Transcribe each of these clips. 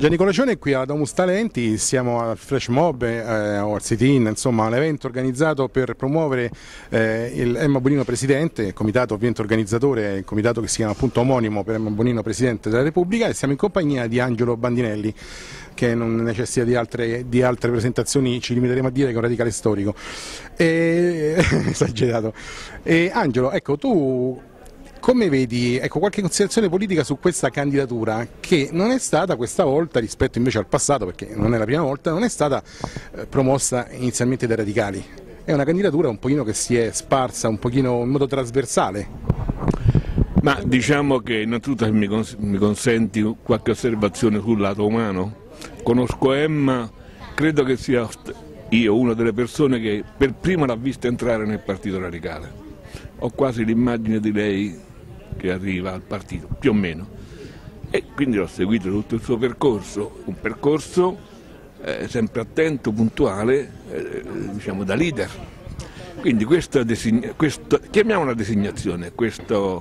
Gianni Colaccione è qui alla Domus Talenti, siamo al Flash Mob o al sit-in, insomma un evento organizzato per promuovere il Emma Bonino Presidente, il comitato ovviamente organizzatore, il comitato che si chiama appunto omonimo per Emma Bonino Presidente della Repubblica, e siamo in compagnia di Angelo Bandinelli, che non necessita di altre presentazioni, ci limiteremo a dire che è un radicale storico. Esagerato. Angelo, ecco, tu come vedi, ecco, qualche considerazione politica su questa candidatura che non è stata questa volta, rispetto invece al passato, perché non è la prima volta, non è stata promossa inizialmente dai radicali. È una candidatura un pochino che si è sparsa un pochino in modo trasversale. Ma diciamo che innanzitutto mi consenti qualche osservazione sul lato umano. Conosco Emma, credo che sia io una delle persone che per prima l'ha vista entrare nel Partito Radicale. Ho quasi l'immagine di lei che arriva al partito, più o meno, e quindi ho seguito tutto il suo percorso, un percorso sempre attento, puntuale, diciamo da leader. Quindi chiamiamola designazione, questa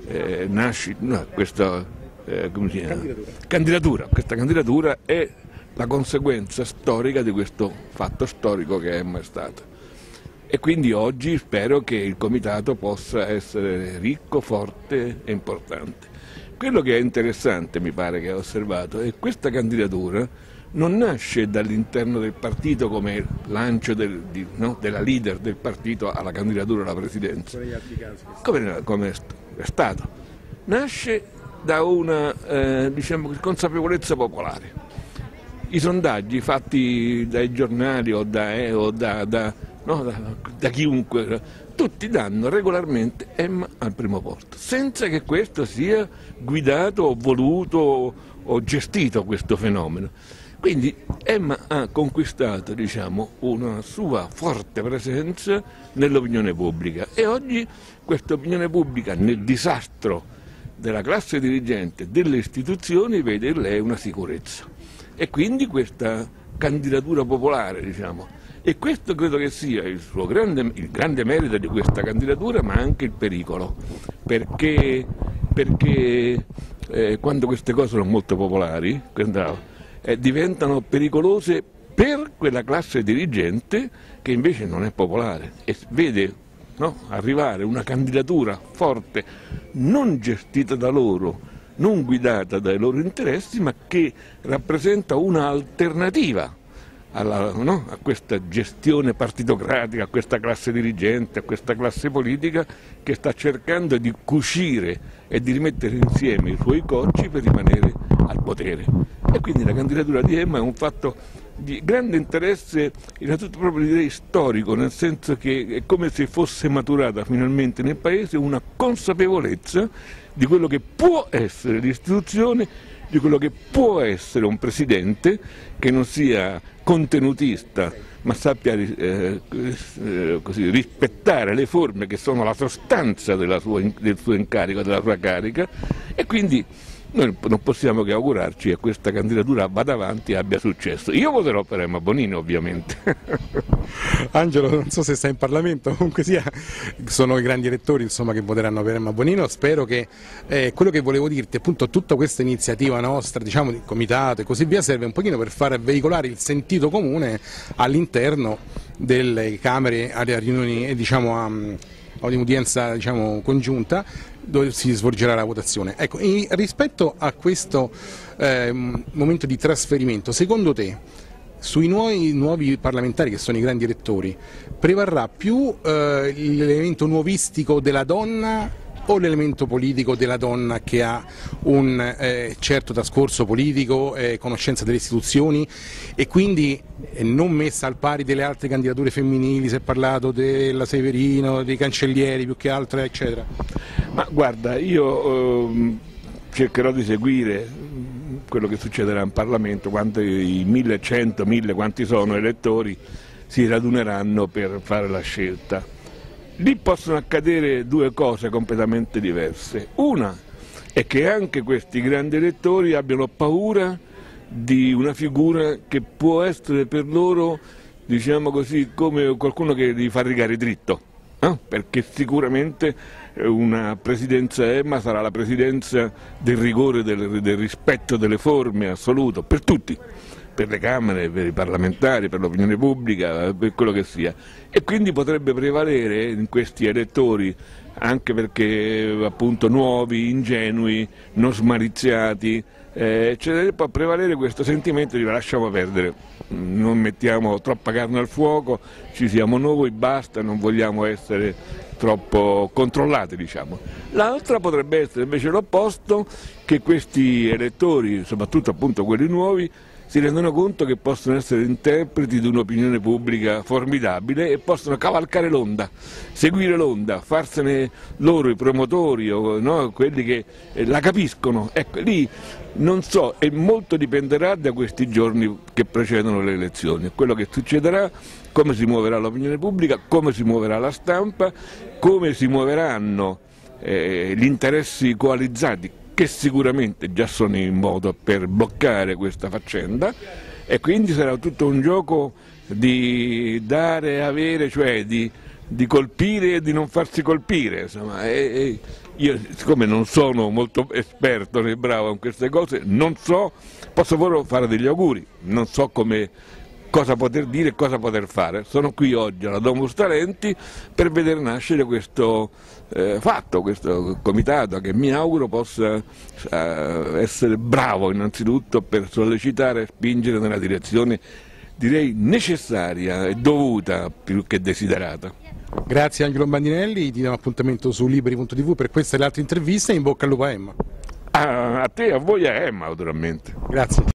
candidatura è la conseguenza storica di questo fatto storico che è mai stato. E quindi oggi spero che il comitato possa essere ricco, forte e importante. Quello che è interessante, mi pare che ho osservato, è che questa candidatura non nasce dall'interno del partito come lancio della leader del partito alla candidatura alla presidenza, come è stato. Nasce da una consapevolezza popolare. I sondaggi fatti dai giornali o da chiunque, tutti danno regolarmente Emma al primo posto, senza che questo sia guidato o voluto o gestito questo fenomeno. Quindi Emma ha conquistato, diciamo, una sua forte presenza nell'opinione pubblica, e oggi questa opinione pubblica, nel disastro della classe dirigente delle istituzioni, vede in lei una sicurezza, e quindi questa candidatura popolare, diciamo. E questo credo che sia il grande merito di questa candidatura, ma anche il pericolo, perché quando queste cose sono molto popolari diventano pericolose per quella classe dirigente che invece non è popolare e vede arrivare una candidatura forte, non gestita da loro, non guidata dai loro interessi, ma che rappresenta un'alternativa a questa gestione partitocratica, a questa classe dirigente, a questa classe politica che sta cercando di cucire e di rimettere insieme i suoi cocci per rimanere al potere. E quindi la candidatura di Emma è un fatto di grande interesse, innanzitutto proprio direi storico, nel senso che è come se fosse maturata finalmente nel Paese una consapevolezza di quello che può essere l'istituzione, di quello che può essere un presidente che non sia contenutista, ma sappia rispettare le forme che sono la sostanza del suo incarico, della sua carica, e quindi noi non possiamo che augurarci che questa candidatura vada avanti e abbia successo. Io voterò per Emma Bonino, ovviamente. Angelo, non so se sta in Parlamento, comunque sia, sono i grandi elettori, insomma, che voteranno per Emma Bonino. Spero che quello che volevo dirti, appunto, tutta questa iniziativa nostra, diciamo, di comitato e così via, serve un pochino per far veicolare il sentito comune all'interno delle Camere, alle riunioni, diciamo, a un'udienza, diciamo, congiunta, dove si svolgerà la votazione. Ecco, rispetto a questo momento di trasferimento, secondo te, sui nuovi parlamentari che sono i grandi elettori, prevarrà più l'elemento nuovistico della donna o l'elemento politico della donna che ha un certo trascorso politico, conoscenza delle istituzioni e quindi non messa al pari delle altre candidature femminili? Si è parlato della Severino, dei cancellieri più che altro, eccetera. Ma guarda, io cercherò di seguire quello che succederà in Parlamento quando i 1100, 1000, quanti sono elettori si raduneranno per fare la scelta. Lì possono accadere due cose completamente diverse. Una è che anche questi grandi elettori abbiano paura di una figura che può essere per loro, diciamo così, come qualcuno che li fa rigare dritto. no? Perché sicuramente una presidenza EMA sarà la presidenza del rigore, del rispetto delle forme assoluto, per tutti, per le Camere, per i parlamentari, per l'opinione pubblica, per quello che sia. E quindi potrebbe prevalere in questi elettori, anche perché appunto nuovi, ingenui, non smaliziati, può prevalere questo sentimento di lasciamo perdere, non mettiamo troppa carne al fuoco, ci siamo noi, basta, non vogliamo essere troppo controllati, diciamo. L'altra potrebbe essere invece l'opposto, che questi elettori, soprattutto appunto quelli nuovi, si rendono conto che possono essere interpreti di un'opinione pubblica formidabile e possono cavalcare l'onda, seguire l'onda, farsene loro i promotori, no? Quelli che la capiscono. Ecco, lì non so, e molto dipenderà da questi giorni che precedono le elezioni, quello che succederà, come si muoverà l'opinione pubblica, come si muoverà la stampa, come si muoveranno gli interessi coalizzati, che sicuramente già sono in moto per bloccare questa faccenda, e quindi sarà tutto un gioco di dare e avere, cioè di colpire e di non farsi colpire, insomma. Io, siccome non sono molto esperto né bravo in queste cose, non so, posso solo fare degli auguri, non so cosa poter dire e cosa poter fare. Sono qui oggi alla Domus Talenti per vedere nascere questo fatto, questo comitato, che mi auguro possa essere bravo innanzitutto per sollecitare e spingere nella direzione, direi, necessaria e dovuta più che desiderata. Grazie Angelo Bandinelli, ti diamo appuntamento su Liberi.tv per questa e le altre interviste, in bocca al lupo a Emma. A te, a voi, a Emma naturalmente. Grazie.